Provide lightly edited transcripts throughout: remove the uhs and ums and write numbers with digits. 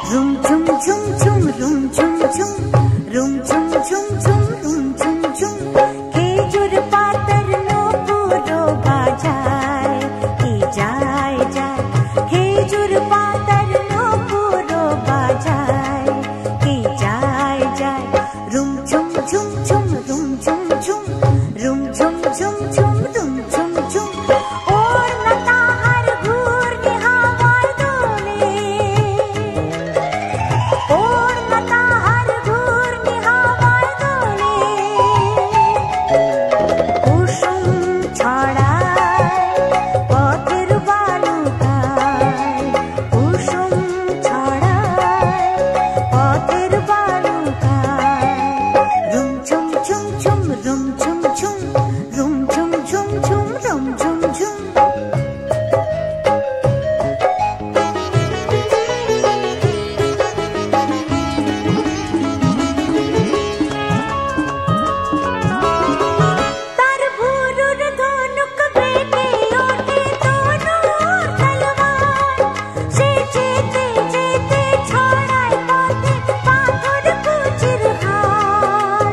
room झुम झुम झुम रुम झुम झुम रुम झुम झुम झुम रुम झुम झुम खेजूर पातर नो पूरो बाजाय की जाय जाय खेजूर पातर नो पूरो बाजाय की जाय जाय रुम झुम झुम झुम रुम झुम झुम रुम झुम झुम झुम रुम झुम झुम और लता हर घूर निहावार दोले और लता हर घूर निहावार दोले कुसुम छड़ाय पथेर बालुकाय कुसुम छड़ाय पथेर बालुकाय रुम झुम झुम झुम रुम झुम झुम रुम झुम झुम झुम रुम झुम झुम तार भूरुर धनुक बेटे ओठे दोनों तलवार से जेते जेते छड़ाय पाथे पाथर कुचिर हार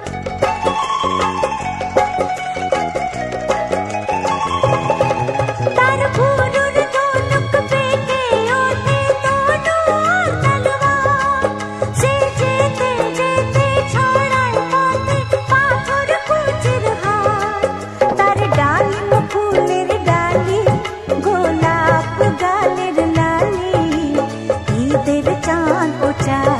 तार भूरुर धनुक बेटे ओठे दोनों तलवार से जेते जेते छड़ाय पाथे पाथर कुचिर हार तार डालिम फूलेर डाली गोलाप गालेर लाली ईदेर चाँद ओचाय